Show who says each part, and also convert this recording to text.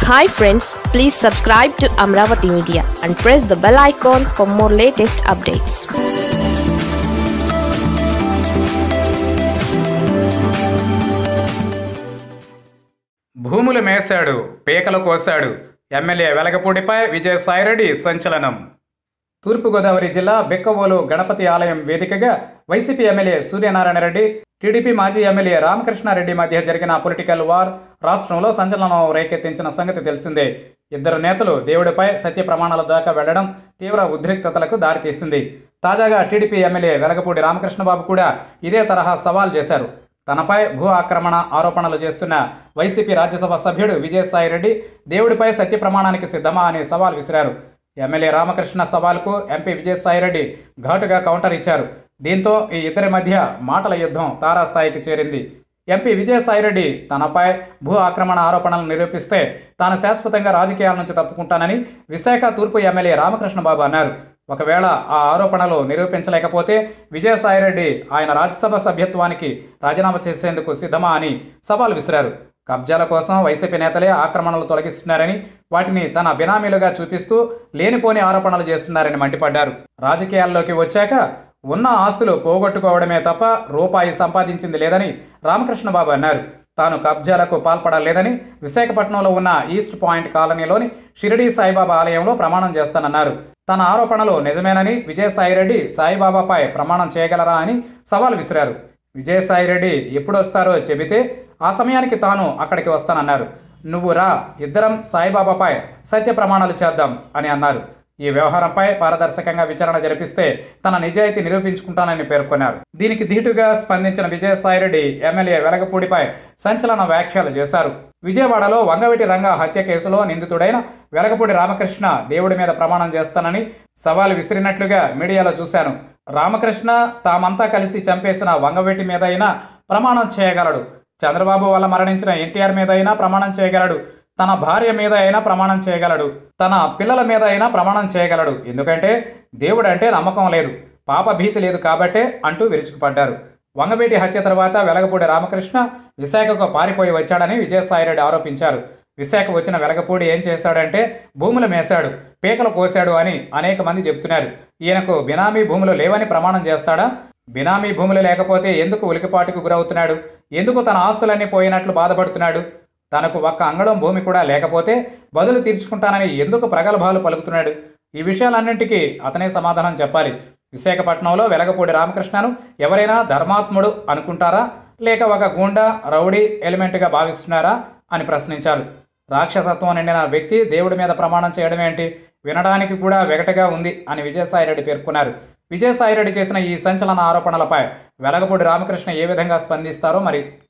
Speaker 1: Hi friends, please subscribe to Amravati Media and press the bell icon for more latest updates.
Speaker 2: భూములు మేశాడు, పీకలు కోశాడు. MLA వెలగపూడిపై Vijayasai Reddy సంచలనం. తూర్పుగోదావరి జిల్లా బెక్కవోలు గణపతి ఆలయం వేదికగా YCP MLA Suryanarayana Reddy, TDP మాజీ ఎమ్మెల్యే రామకృష్ణారెడ్డి మధ్య జరిగిన పొలిటికల్ వార్ రాష్ట్రంలో సంచలనం రేకెత్తించిన సంగతి తెలిసిందే. ఇద్దరు నేతలు దేవుడిపై సత్య ప్రమాణాల దాకా వెళ్లడం తీవ్ర ఉద్రిక్తతలకు దారితీసింది. తాజాగా టీడీపీ ఎమ్మెల్యే వెలగపూడి రామకృష్ణబాబు కూడా ఇదే తరహా సవాల్ చేశారు. తనపై భూ ఆక్రమణ ఆరోపణలు చేస్తున్న వైసీపీ రాజ్యసభ సభ్యుడు విజయసాయిరెడ్డి దేవుడిపై సత్య ప్రమాణానికి సిద్ధమా అని సవాల్ విసిరారు. ఎమ్మెల్యే రామకృష్ణ సవాల్కు ఎంపీ విజయసాయిరెడ్డి ఘాటుగా కౌంటర్ ఇచ్చారు. దీంతో ఈ ఇద్దరి మధ్య మాటల యుద్ధం తారాస్థాయికి చేరింది. ఎంపీ విజయసాయిరెడ్డి తనపై భూ ఆక్రమణ ఆరోపణలను నిరూపిస్తే తాను శాశ్వతంగా రాజకీయాల నుంచి తప్పుకుంటానని విశాఖ తూర్పు ఎమ్మెల్యే రామకృష్ణబాబు అన్నారు. ఒకవేళ ఆ ఆరోపణలు నిరూపించలేకపోతే విజయసాయిరెడ్డి ఆయన రాజ్యసభ సభ్యత్వానికి రాజీనామా చేసేందుకు సిద్ధమా అని సవాల్ విసిరారు. కబ్జాల కోసం వైసీపీ నేతలే ఆక్రమణలు తొలగిస్తున్నారని, వాటిని తన బినామీలుగా చూపిస్తూ లేనిపోని ఆరోపణలు చేస్తున్నారని మండిపడ్డారు. రాజకీయాల్లోకి వచ్చాక ఉన్న ఆస్తులు పోగొట్టుకోవడమే తప్ప రూపాయి సంపాదించింది లేదని రామకృష్ణబాబు అన్నారు. తాను కబ్జాలకు పాల్పడలేదని విశాఖపట్నంలో ఉన్న ఈస్ట్ పాయింట్ కాలనీలోని షిరిడీ సాయిబాబా ఆలయంలో ప్రమాణం చేస్తానన్నారు. తన ఆరోపణలు నిజమేనని విజయసాయిరెడ్డి సాయిబాబాపై ప్రమాణం చేయగలరా అని సవాల్ విసిరారు. విజయసాయిరెడ్డి ఎప్పుడొస్తారో చెబితే ఆ సమయానికి తాను అక్కడికి వస్తానన్నారు. నువ్వు రా, ఇద్దరం సాయిబాబాపై సత్య ప్రమాణాలు చేద్దాం అని అన్నారు. ఈ వ్యవహారంపై పారదర్శకంగా విచారణ జరిపిస్తే తన నిజాయితీ నిరూపించుకుంటానని పేర్కొన్నారు. దీనికి ధీటుగా స్పందించిన విజయసాయిరెడ్డి ఎమ్మెల్యే వెలగపూడిపై సంచలన వ్యాఖ్యలు చేశారు. విజయవాడలో వంగవీటి రంగా హత్య కేసులో నిందితుడైన వెలగపూడి రామకృష్ణ దేవుడి మీద ప్రమాణం చేస్తానని సవాల్ విసిరినట్లుగా మీడియాలో చూశాను. రామకృష్ణ తామంతా కలిసి చంపేసిన వంగవీటి మీద అయినా ప్రమాణం చేయగలడు. చంద్రబాబు వల్ల మరణించిన ఎన్టీఆర్ మీద అయినా ప్రమాణం చేయగలడు. తన భార్య మీద అయినా ప్రమాణం చేయగలడు. తన పిల్లల మీద అయినా ప్రమాణం చేయగలడు. ఎందుకంటే దేవుడు అంటే నమ్మకం లేదు, పాప భీతి లేదు కాబట్టే అంటూ విరుచుకుపడ్డారు. వంగవీటి హత్య తర్వాత వెలగపూడి రామకృష్ణ విశాఖకు పారిపోయి వచ్చాడని విజయసాయిరెడ్డి ఆరోపించారు. విశాఖ వచ్చిన వెలగపూడి ఏం చేశాడంటే భూములు మేశాడు, పీకలు కోశాడు అని అనేక మంది చెబుతున్నారు. ఈయనకు బినామీ భూములు లేవని ప్రమాణం చేస్తాడా? బినామీ భూములు లేకపోతే ఎందుకు ఉలికిపాటుకు గురవుతున్నాడు? ఎందుకు తన ఆస్తులన్నీ పోయినట్లు బాధపడుతున్నాడు? తనకు ఒక్క అంగళం భూమి కూడా లేకపోతే బదులు తీర్చుకుంటానని ఎందుకు ప్రగల్భాలు పలుకుతున్నాడు? ఈ విషయాలన్నింటికీ అతనే సమాధానం చెప్పాలి. విశాఖపట్నంలో వెలగపూడి రామకృష్ణను ఎవరైనా ధర్మాత్ముడు అనుకుంటారా, లేక ఒక గూండా రౌడీ ఎలిమెంట్గా భావిస్తున్నారా అని ప్రశ్నించారు. రాక్షసత్వం నిండిన వ్యక్తి దేవుడి మీద ప్రమాణం చేయడం ఏంటి? వినడానికి కూడా వెగటగా ఉంది అని విజయసాయిరెడ్డి పేర్కొన్నారు. విజయసాయిరెడ్డి చేసిన ఈ సంచలన ఆరోపణలపై వెలగపూడి రామకృష్ణ ఏ విధంగా స్పందిస్తారో మరి.